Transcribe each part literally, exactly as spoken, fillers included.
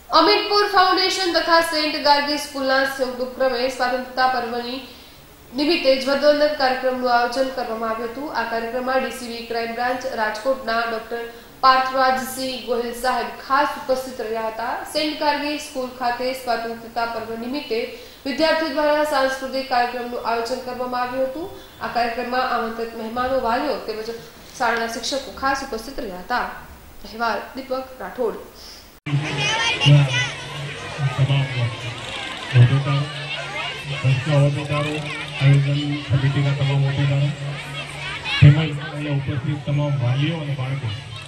અમીરપુર foundation તથા saint Gargi સ્કૂલના સંયુક્ત ઉપક્રમે સ્વાતંત્રતા પર્વની નિમિત્તે ધ્વજવંદન કાર્યક્રમનું આયોજન કરવામાં આવ્યું હતું। આ કાર્યક્રમમાં ડીસીબી ક્રાઇમ બ્રાન્ચ રાજકોટના ડોક્ટર પાર્થરાજસિંહ ગોહિલ સાહેબ ખાસ ઉપસ્થિત રહ્યા હતા। સેન્ટ ગાર્ગી સ્કૂલ ખાતે સ્વાતંત્રતા પર્વ નિમિત્તે વિદ્યાર્થીઓ દ્વારા સાંસ્કૃતિક કાર્યક્રમનું આયોજન કરવામાં આવ્યું હતું। આ કાર્યક્રમમાં આમંત્રિત મહેમાનો, વાલીઓ તેમજ શાળાના શિક્ષકો ખાસ ઉપસ્થિત રહ્યા હતા। અહેવાલ દીપક રાઠોડ। आयोजन समिति का तमाम होद्देदारों તેમજ અહીંયા ઉપસ્થિત તમામ વાલીઓ અને બાળકો,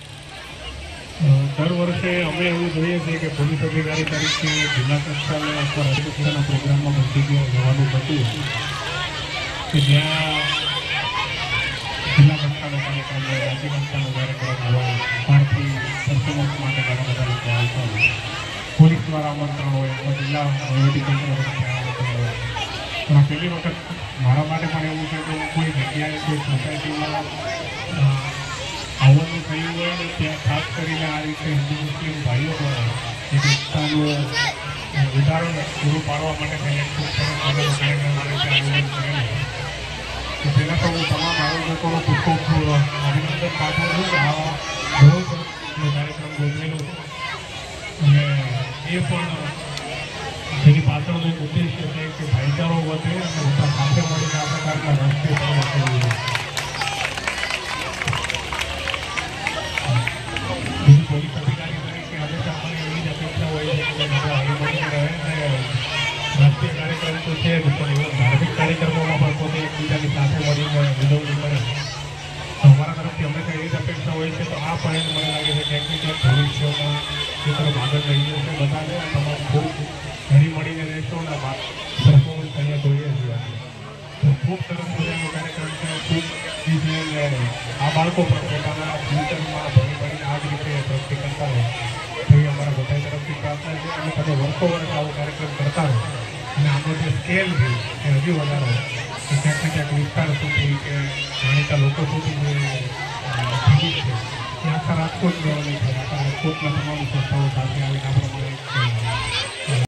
દર વર્ષે અમે એવું જોઈએ છીએ કે પોલીસ અધિકારી તરીકે જિલ્લા કક્ષાએ અથવા રાજ્ય કક્ષાના પ્રોગ્રામમાં બધી જવાનું થતું કે જ્યાં જિલ્લા કક્ષાનો કાર્યક્રમ હોય, રાજ્ય કક્ષાનો કાર્યક્રમ હોય, ભારતીય પરફોર્મન્સ માટે ઘણા બધા લોકો આવતા હોય, પોલીસ દ્વારા આમંત્રણ હોય અથવા જિલ્લા વહીવટીતંત્ર દ્વારા આમંત્રણ હોય। પણ પહેલી વખત મારા માટે પણ એવું છે કે કોઈ જગ્યાએ કોઈ સોસાયટીમાં આવવાનું થયું હોય ને ત્યાં ખાસ કરીને આ રીતે હિન્દુ મુસ્લિમ ભાઈઓ દ્વારા એક એકતાનું ઉદાહરણ પૂરું પાડવા માટે થઈને ખૂબ સરસ મજાનો કાર્યક્રમ આ રીતે આયોજન કરેલું તો પહેલાં તો હું તમામ આયોજકોનો ખૂબ ખૂબ અભિનંદન પાઠવું છું કે આવા બહુ સરસ કાર્યક્રમ ગોઠવેલો છે અને એ પણ જેની પાછળનો એક ઉદ્દેશ્ય છે કે ભાઈચારો વધે અને બધા સાથે મળીને આ પ્રકારના રાષ્ટ્રીય પર્વ ઉજવીએ। બીજું પોલીસ અધિકારી તરીકે હંમેશા અમારી એવી જ અપેક્ષા હોય છે કે બધા હળી મળીને રહે અને રાષ્ટ્રીય કાર્યક્રમ તો છે જ પણ એવા ધાર્મિક કાર્યક્રમોમાં પણ પોતે એકબીજાની સાથે મળીને ઉજવણી કરે। અમારા તરફથી હંમેશા એવી જ અપેક્ષા હોય છે। તો આ પણ મને લાગે છે ક્યાંક ને ક્યાંક ભવિષ્યમાં એ તરફ આગળ લઈ જશે બધાને તમામ ખૂબ ઘણી મળીને રહેશો અને પરફોર્મન્સ અહીંયા જોઈએ છીએ તો ખૂબ સરસ મજાનો કાર્યક્રમ છે। ખૂબ બીજે આ બાળકો પણ પોતાના ફ્યુચરમાં ભણી ભણીને આ જ રીતે પ્રગતિ કરતા હોય તો એ અમારા બધા તરફથી પ્રાર્થના છે અને તમે વર્ષો વર્ષ આવો કાર્યક્રમ કરતા રહો અને આનો જે સ્કેલ છે એ હજી વધારો કે ક્યાંક ને ક્યાંક વિસ્તાર સુધી કે જાણીતા લોકો સુધી જે ટિકિટ છે એ આખા રાજકોટ લેવલે છે। આખા રાજકોટના તમામ સંસ્થાઓ સાથે આવીને આપણે